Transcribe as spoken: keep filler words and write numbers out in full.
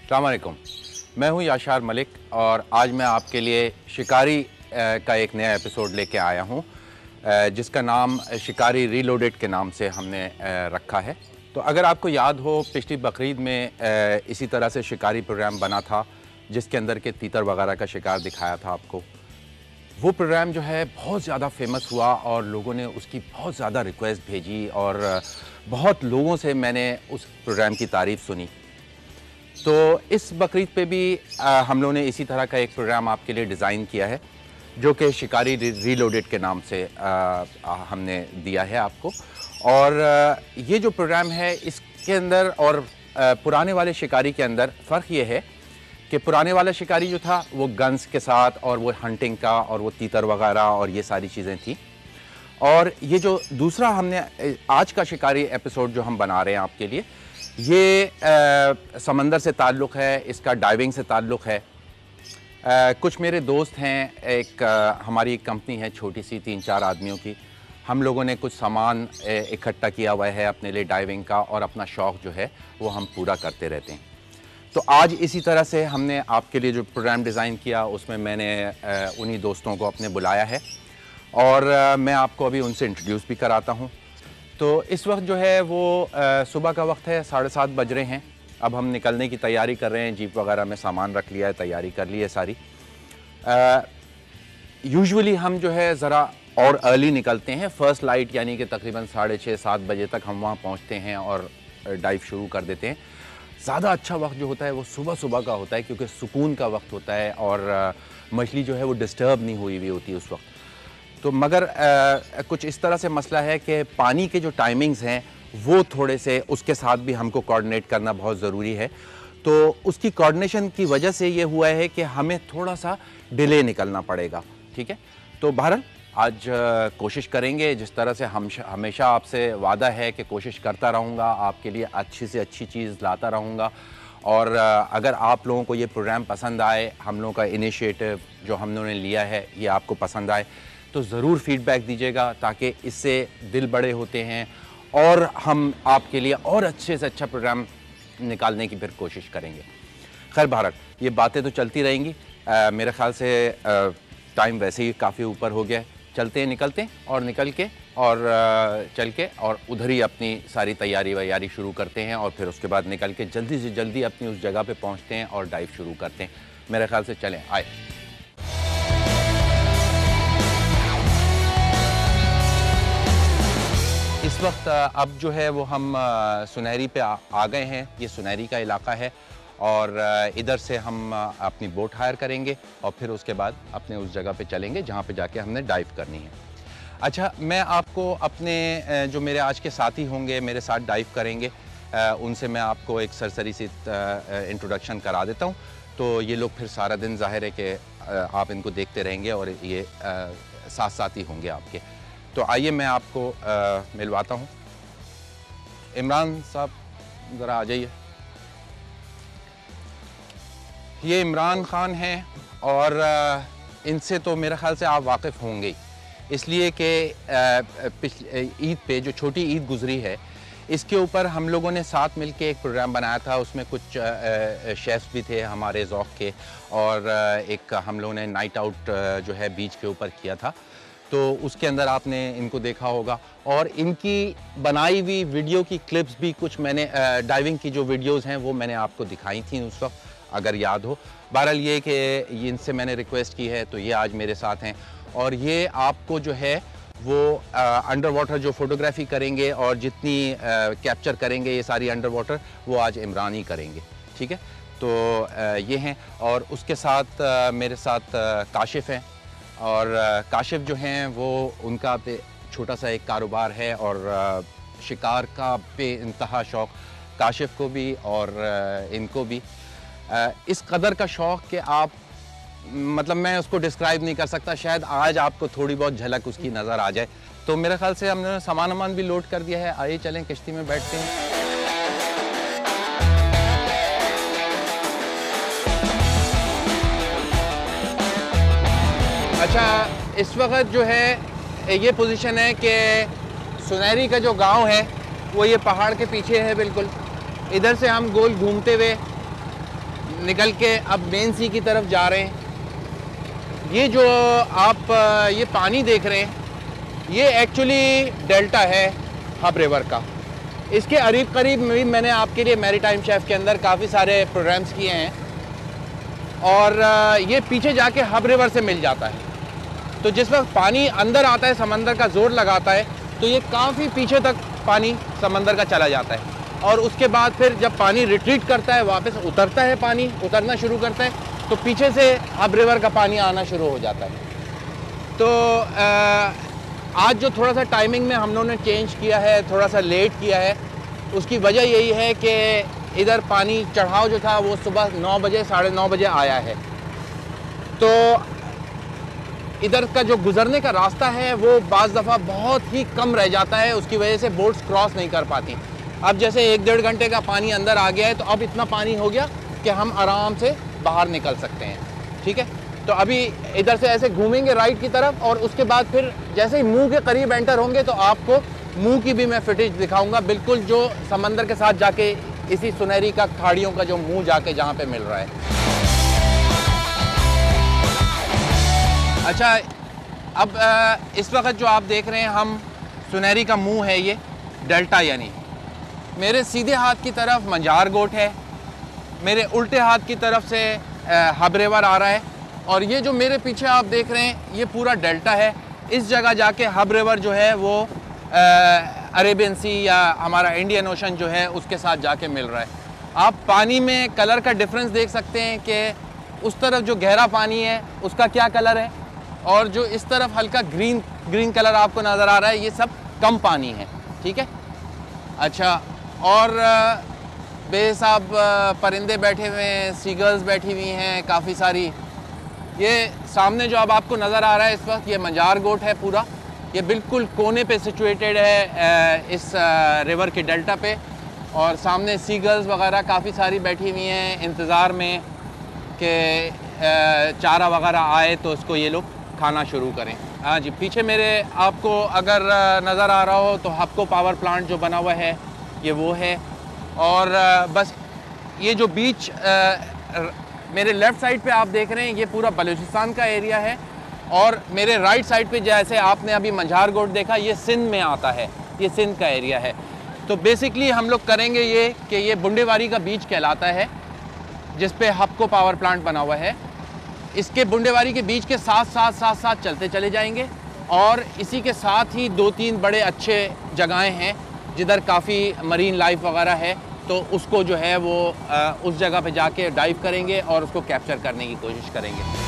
अस्सलाम वालेकुम, मैं हूं याशार मलिक और आज मैं आपके लिए शिकारी का एक नया एपिसोड लेके आया हूं जिसका नाम शिकारी रीलोडेड के नाम से हमने रखा है। तो अगर आपको याद हो, पिछली बकरीद में इसी तरह से शिकारी प्रोग्राम बना था जिसके अंदर के तीतर वगैरह का शिकार दिखाया था आपको। वो प्रोग्राम जो है बहुत ज़्यादा फेमस हुआ और लोगों ने उसकी बहुत ज़्यादा रिक्वेस्ट भेजी और बहुत लोगों से मैंने उस प्रोग्राम की तारीफ़ सुनी। तो इस बकरीद पे भी आ, हम लोगों ने इसी तरह का एक प्रोग्राम आपके लिए डिज़ाइन किया है जो कि शिकारी रीलोडेड के नाम से आ, आ, हमने दिया है आपको। और आ, ये जो प्रोग्राम है इसके अंदर और आ, पुराने वाले शिकारी के अंदर फ़र्क ये है कि पुराने वाला शिकारी जो था वो गन्स के साथ और वो हंटिंग का और वो तीतर वगैरह और ये सारी चीज़ें थी। और ये जो दूसरा हमने आज का शिकारी एपिसोड जो हम बना रहे हैं आपके लिए, ये आ, समंदर से ताल्लुक़ है, इसका डाइविंग से ताल्लुक़ है। आ, कुछ मेरे दोस्त हैं, एक आ, हमारी एक कंपनी है छोटी सी, तीन चार आदमियों की। हम लोगों ने कुछ सामान इकट्ठा किया हुआ है अपने लिए डाइविंग का और अपना शौक़ जो है वो हम पूरा करते रहते हैं। तो आज इसी तरह से हमने आपके लिए जो प्रोग्राम डिज़ाइन किया उसमें मैंने उन्हीं दोस्तों को अपने बुलाया है और मैं आपको अभी उनसे इंट्रोड्यूस भी कराता हूँ। तो इस वक्त जो है वो सुबह का वक्त है, साढ़े सात बज रहे हैं। अब हम निकलने की तैयारी कर रहे हैं, जीप वगैरह में सामान रख लिया है, तैयारी कर ली है सारी। यूजुअली हम जो है ज़रा और अर्ली निकलते हैं, फ़र्स्ट लाइट यानी कि तकरीबन साढ़े छः सात बजे तक हम वहाँ पहुँचते हैं और डाइव शुरू कर देते हैं। ज़्यादा अच्छा वक्त जो होता है वो सुबह सुबह का होता है क्योंकि सुकून का वक्त होता है और मछली जो है वो डिस्टर्ब नहीं हुई हुई होती है उस वक्त। तो मगर आ, कुछ इस तरह से मसला है कि पानी के जो टाइमिंग्स हैं वो थोड़े से उसके साथ भी हमको कोऑर्डिनेट करना बहुत ज़रूरी है। तो उसकी कोऑर्डिनेशन की वजह से ये हुआ है कि हमें थोड़ा सा डिले निकलना पड़ेगा, ठीक है। तो बहरहाल आज कोशिश करेंगे, जिस तरह से हम हमेशा आपसे वादा है कि कोशिश करता रहूँगा, आपके लिए अच्छी से अच्छी चीज़ लाता रहूँगा। और अगर आप लोगों को ये प्रोग्राम पसंद आए, हम लोगों का इनिशिएटिव जो हम लोगों ने लिया है ये आपको पसंद आए तो ज़रूर फीडबैक दीजिएगा, ताकि इससे दिल बड़े होते हैं और हम आपके लिए और अच्छे से अच्छा प्रोग्राम निकालने की फिर कोशिश करेंगे। खैर भारत, ये बातें तो चलती रहेंगी। आ, मेरे ख़्याल से टाइम वैसे ही काफ़ी ऊपर हो गया है। चलते हैं, निकलते हैं और निकल के और आ, चल के और उधर ही अपनी सारी तैयारी वैयारी शुरू करते हैं और फिर उसके बाद निकल के जल्दी से जल्दी अपनी उस जगह पे पहुंचते हैं और डाइव शुरू करते हैं। मेरे ख़्याल से चलें, आए। इस वक्त अब जो है वो हम सुनहरी पे आ, आ गए हैं। ये सुनहरी का इलाका है और इधर से हम अपनी बोट हायर करेंगे और फिर उसके बाद अपने उस जगह पे चलेंगे जहाँ पे जाके हमने डाइव करनी है। अच्छा, मैं आपको अपने जो मेरे आज के साथी होंगे, मेरे साथ डाइव करेंगे, उनसे मैं आपको एक सरसरी सी इंट्रोडक्शन करा देता हूँ। तो ये लोग फिर सारा दिन ज़ाहिर है कि आप इनको देखते रहेंगे और ये साथ साथ ही होंगे आपके। तो आइए मैं आपको आ, मिलवाता हूँ। इमरान साहब ज़रा आ जाइए। ये इमरान ख़ान हैं और आ, इनसे तो मेरे ख़्याल से आप वाकिफ़ होंगे ही, इसलिए कि पिछले ईद पे जो छोटी ईद गुज़री है इसके ऊपर हम लोगों ने साथ मिलके एक प्रोग्राम बनाया था। उसमें कुछ शेफ़्स भी थे हमारे ज़ौक़ के और एक हम लोगों ने नाइट आउट जो है बीच के ऊपर किया था। तो उसके अंदर आपने इनको देखा होगा और इनकी बनाई हुई वीडियो की क्लिप्स भी कुछ मैंने डाइविंग की जो वीडियोस हैं वो मैंने आपको दिखाई थी उस वक्त, अगर याद हो। बहरहाल ये कि इनसे मैंने रिक्वेस्ट की है तो ये आज मेरे साथ हैं और ये आपको जो है वो अंडर वाटर जो फोटोग्राफी करेंगे और जितनी कैप्चर करेंगे ये सारी अंडर वाटर, वो आज इमरान ही करेंगे, ठीक है। तो आ, ये हैं और उसके साथ आ, मेरे साथ आ, काशिफ हैं और काशिफ जो हैं वो उनका पे छोटा सा एक कारोबार है और शिकार का पे इंतहा शौक़ काशिफ को भी और इनको भी। इस कदर का शौक़ कि आप मतलब मैं उसको डिस्क्राइब नहीं कर सकता। शायद आज आपको थोड़ी बहुत झलक उसकी नज़र आ जाए। तो मेरे ख्याल से हमने सामान वामान भी लोड कर दिया है। आइए चलें, किश्ती में बैठते हैं। अच्छा, इस वक्त जो है ये पोजीशन है कि सुनहरी का जो गांव है वो ये पहाड़ के पीछे है बिल्कुल। इधर से हम गोल घूमते हुए निकल के अब मेन सी की तरफ जा रहे हैं। ये जो आप ये पानी देख रहे हैं, ये एक्चुअली डेल्टा है हब रिवर का। इसके करीब करीब भी मैंने आपके लिए मैरीटाइम शेफ के अंदर काफ़ी सारे प्रोग्राम्स किए हैं, और ये पीछे जाके हब रिवर से मिल जाता है। तो जिस वक्त पानी अंदर आता है, समंदर का जोर लगाता है, तो ये काफ़ी पीछे तक पानी समंदर का चला जाता है, और उसके बाद फिर जब पानी रिट्रीट करता है, वापस उतरता है, पानी उतरना शुरू करता है, तो पीछे से हब रिवर का पानी आना शुरू हो जाता है। तो आ, आज जो थोड़ा सा टाइमिंग में हम लोगों ने चेंज किया है, थोड़ा सा लेट किया है, उसकी वजह यही है कि इधर पानी चढ़ाव जो था वो सुबह नौ बजे साढ़े नौ बजे आया है। तो इधर का जो गुज़रने का रास्ता है वो बाज़ दफ़ा बहुत ही कम रह जाता है, उसकी वजह से बोट्स क्रॉस नहीं कर पाती। अब जैसे एक डेढ़ घंटे का पानी अंदर आ गया है, तो अब इतना पानी हो गया कि हम आराम से बाहर निकल सकते हैं। ठीक है, तो अभी इधर से ऐसे घूमेंगे राइट की तरफ, और उसके बाद फिर जैसे ही मुंह के करीब एंटर होंगे तो आपको मुंह की भी मैं फिटेज दिखाऊंगा, बिल्कुल जो समंदर के साथ जाके इसी सुनहरी का खाड़ियों का जो मुंह जाके जहाँ पे मिल रहा है। अच्छा, अब इस वक्त जो आप देख रहे हैं, हम सुनहरी का मुंह है ये डेल्टा, यानी मेरे सीधे हाथ की तरफ मंजार गोट है, मेरे उल्टे हाथ की तरफ से हब रिवर आ रहा है, और ये जो मेरे पीछे आप देख रहे हैं ये पूरा डेल्टा है। इस जगह जाके हब रिवर जो है वो अरेबियन सी या हमारा इंडियन ओशन जो है उसके साथ जाके मिल रहा है। आप पानी में कलर का डिफरेंस देख सकते हैं कि उस तरफ जो गहरा पानी है उसका क्या कलर है, और जो इस तरफ हल्का ग्रीन ग्रीन कलर आपको नज़र आ रहा है, ये सब कम पानी है। ठीक है, अच्छा, और बेहिसाब परिंदे बैठे हुए हैं, सीगल्स बैठी हुई हैं काफ़ी सारी। ये सामने जो अब आपको नज़र आ रहा है इस वक्त, ये मंजार गोट है पूरा, ये बिल्कुल कोने पे सिचुएटेड है इस रिवर के डेल्टा पे, और सामने सीगल्स वगैरह काफ़ी सारी बैठी हुई हैं इंतज़ार में कि चारा वगैरह आए तो उसको ये लोग खाना शुरू करें। हाँ जी, पीछे मेरे आपको अगर नज़र आ रहा हो तो हबको पावर प्लांट जो बना हुआ है ये वो है, और बस ये जो बीच मेरे लेफ़्ट साइड पे आप देख रहे हैं ये पूरा बलूचिस्तान का एरिया है, और मेरे राइट साइड पे जैसे आपने अभी मंझार गोट देखा, ये सिंध में आता है, ये सिंध का एरिया है। तो बेसिकली हम लोग करेंगे ये कि ये बुंडेवारी का बीच कहलाता है जिस पे हबको पावर प्लांट बना हुआ है। इसके बुंडेवारी के बीच के साथ साथ साथ साथ चलते चले जाएंगे, और इसी के साथ ही दो तीन बड़े अच्छे जगहें हैं जिधर काफ़ी मरीन लाइफ वगैरह है, तो उसको जो है वो आ, उस जगह पे जाके डाइव करेंगे और उसको कैप्चर करने की कोशिश करेंगे।